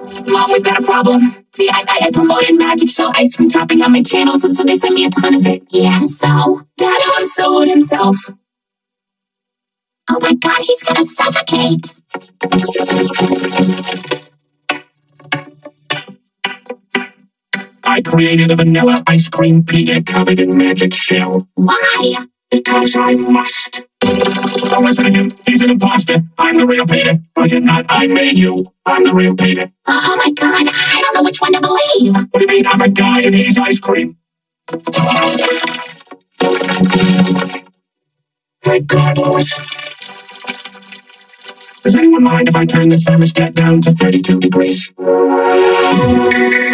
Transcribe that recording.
Mom, we've got a problem. See, I promoted magic show ice cream topping on my channel, so they sent me a ton of it. Yeah, so Dad unsold himself. Oh my God, he's gonna suffocate. I created a vanilla ice cream pita covered in magic shell. Why? Because I must. Don't listen to him. He's an imposter. I'm the real Peter. Oh, you're not. I made you. I'm the real Peter. Oh my God, I don't know which one to believe. What do you mean? I'm a guy and he's ice cream. Thank God, Lois. Does anyone mind if I turn the thermostat down to 32 degrees?